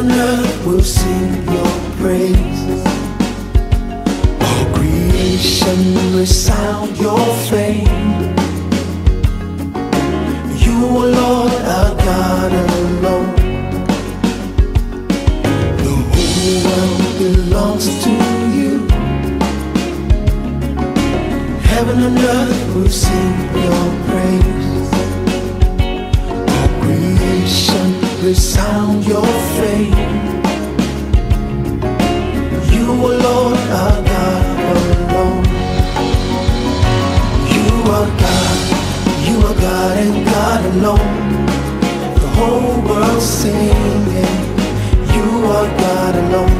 and earth will sing your praise. All creation resound your fame. You are Lord, our God alone. The whole world belongs to you. Heaven and earth will sing your praise. All creation resound your fame. You are Lord, our God alone. You are God, you are God and God alone. The whole world singing, you are God alone.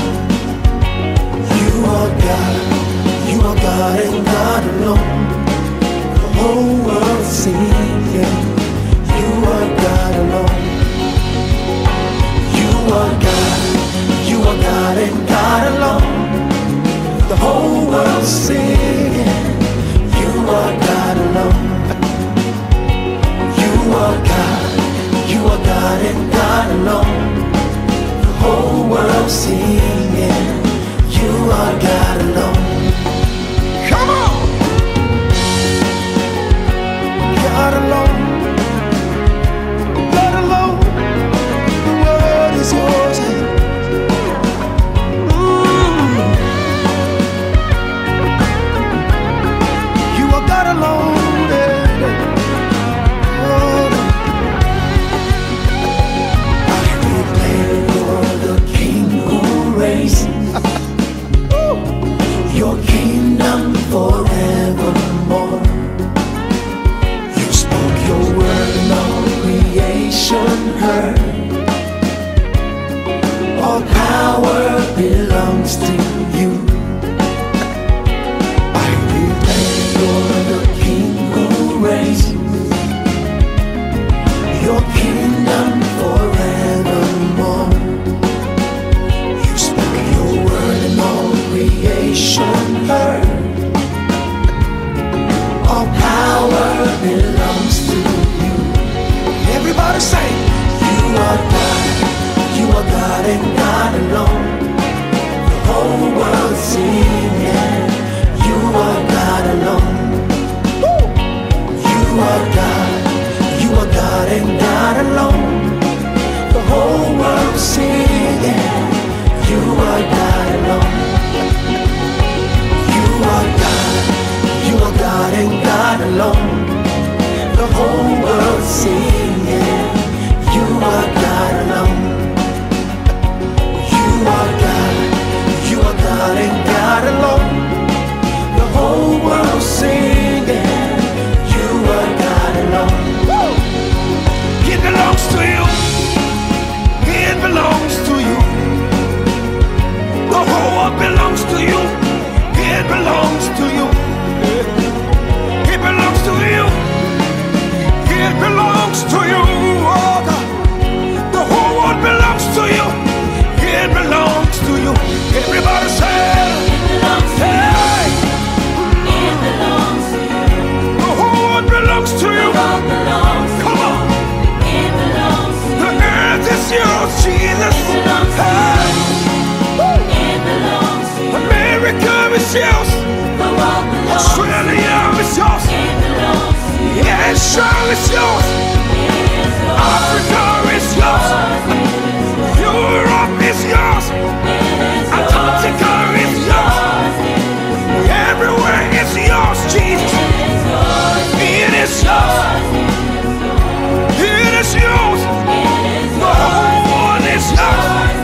You are God, you are God and God alone. The whole world singing, you are God alone. You are God, you are God and God alone. The whole world singing, you are God alone. You are God, you are God and God alone. The whole world singing, you are God alone. Come on! God alone, God alone. The world is yours. You are God alone. Your kingdom forevermore. You spoke your word and all creation heard. All power belongs to you. I declare you're the King who reigns. Your kingdom forevermore. You spoke your word and all creation heard. All power belongs to you. Everybody say, you are God, you are God and God alone. The whole world singing, you are God alone. You are God, you are God and God alone. The whole world singing, you are God alone. You are God, you are God and God alone. The whole world singing, you are God alone. You are God, you are God and God alone. The whole world singing, you are God alone. It belongs to you, it belongs to you. The whole world belongs to you. It belongs to you. It belongs to you. It belongs to you. Oh God. The whole world belongs to you. It belongs to you. Everybody say, it belongs to hey. You. It belongs to you. The whole world belongs to you. Come on. It belongs to you. The earth is yours, Jesus. It belongs to you. It belongs to you. America is yours. Australia is yours. Asia is yours. Africa is yours. Europe is yours. Antarctica is yours. Everywhere is yours, Jesus. It is yours. It is yours. The whole world is yours.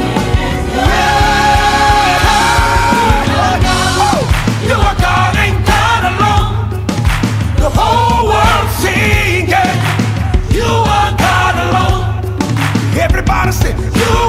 You are God and God alone. The whole world singing. You are God alone. Everybody say, you